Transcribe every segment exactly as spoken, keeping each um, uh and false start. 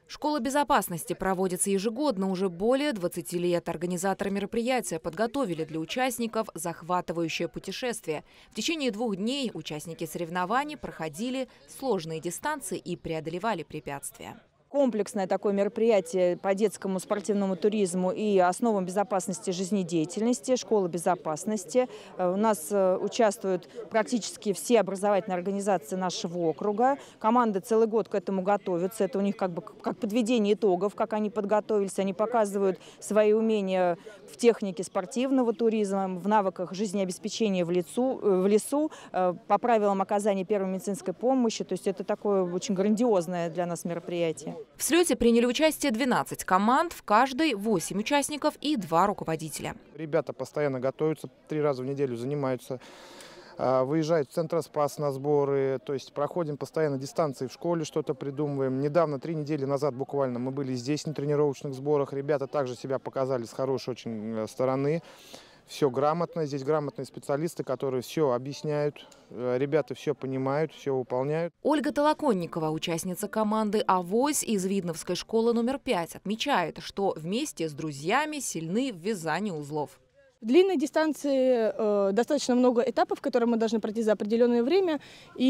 Школа безопасности проводится ежегодно уже более двадцати лет. Организаторы мероприятия подготовили для участников захватывающее путешествие. В течение двух дней участники соревнований проходили сложные дистанции и преодолевали препятствия. Комплексное такое мероприятие по детскому спортивному туризму и основам безопасности жизнедеятельности, школа безопасности. У нас участвуют практически все образовательные организации нашего округа. Команды целый год к этому готовятся. Это у них как бы как подведение итогов, как они подготовились. Они показывают свои умения в технике спортивного туризма, в навыках жизнеобеспечения в лесу, в лесу, по правилам оказания первой медицинской помощи. То есть это такое очень грандиозное для нас мероприятие. В слете приняли участие двенадцать команд, в каждой восемь участников и два руководителя. Ребята постоянно готовятся, три раза в неделю занимаются, выезжают в Центроспас на сборы, то есть проходим постоянно дистанции в школе, что-то придумываем. Недавно, три недели назад буквально, мы были здесь на тренировочных сборах, ребята также себя показали с хорошей очень стороны. Все грамотно, здесь грамотные специалисты, которые все объясняют, ребята все понимают, все выполняют. Ольга Толоконникова, участница команды «Авось» из Видновской школы номер пять, отмечает, что вместе с друзьями сильны в вязании узлов. В длинной дистанции э, достаточно много этапов, которые мы должны пройти за определенное время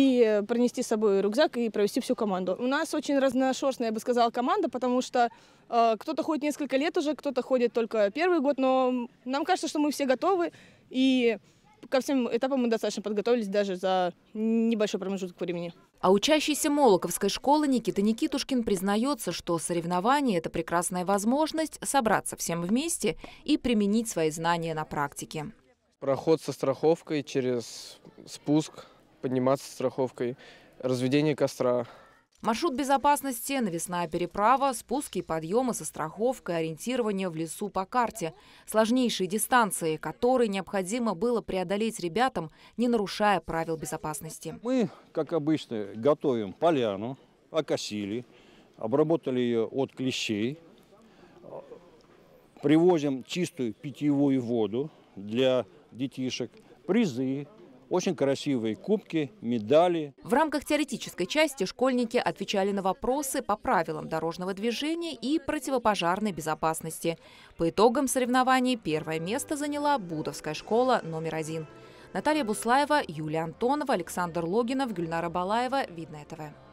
и пронести с собой рюкзак и провести всю команду. У нас очень разношерстная, я бы сказала, команда, потому что э, кто-то ходит несколько лет уже, кто-то ходит только первый год, но нам кажется, что мы все готовы, и ко всем этапам мы достаточно подготовились даже за небольшой промежуток времени. А учащийся Молоковской школы Никита Никитушкин признается, что соревнования – это прекрасная возможность собраться всем вместе и применить свои знания на практике. Проход со страховкой через спуск, подниматься со страховкой, разведение костра. Маршрут безопасности, навесная переправа, спуски и подъемы со страховкой, ориентирование в лесу по карте. Сложнейшие дистанции, которые необходимо было преодолеть ребятам, не нарушая правил безопасности. Мы, как обычно, готовим поляну, окосили, обработали ее от клещей, привозим чистую питьевую воду для детишек, призы. Очень красивые кубки, медали. В рамках теоретической части школьники отвечали на вопросы по правилам дорожного движения и противопожарной безопасности. По итогам соревнований первое место заняла Будовская школа номер один. Наталья Буслаева, Юлия Антонова, Александр Логинов, Гюльнара Балаева. Видное ТВ.